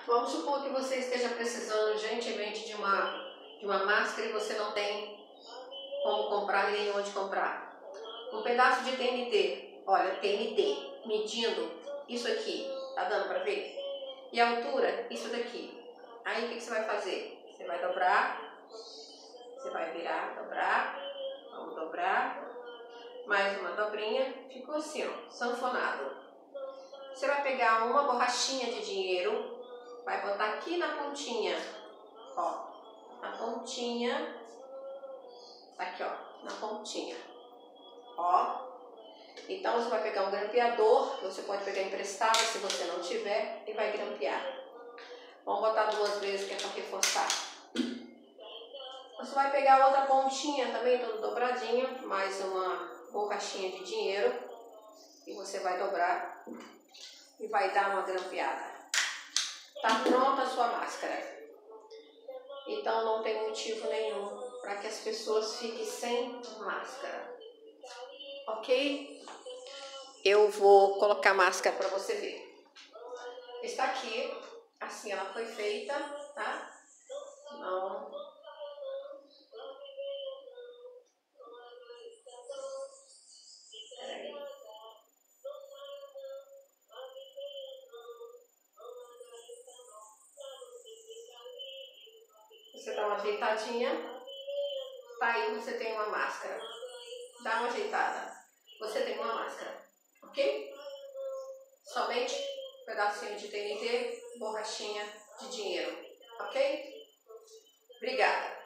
Vamos supor que você esteja precisando urgentemente de uma máscara e você não tem como comprar nem onde comprar. Um pedaço de TNT, olha, TNT, medindo isso aqui, tá dando para ver? E a altura, isso daqui. Aí o que você vai fazer? Você vai dobrar, você vai virar, dobrar, vamos dobrar, mais uma dobrinha, ficou assim, ó, sanfonado. Você vai pegar uma borrachinha de dinheiro, vai botar aqui na pontinha, ó, na pontinha, aqui ó, na pontinha, ó. Então você vai pegar um grampeador, você pode pegar emprestado se você não tiver, e vai grampear. Vamos botar 2 vezes que é para reforçar. Você vai pegar outra pontinha também, todo dobradinho, mais uma borrachinha de dinheiro, e você vai dobrar e vai dar uma grampeada. Tá pronta a sua máscara. Então não tem motivo nenhum para que as pessoas fiquem sem máscara. Ok? Eu vou colocar a máscara para você ver. Está aqui, assim ela foi feita, tá? Não. Peraí. Você dá uma ajeitadinha, tá aí, você tem uma máscara. Dá uma ajeitada, você tem uma máscara, ok? Somente um pedacinho de TNT, borrachinha de dinheiro, ok? Obrigada.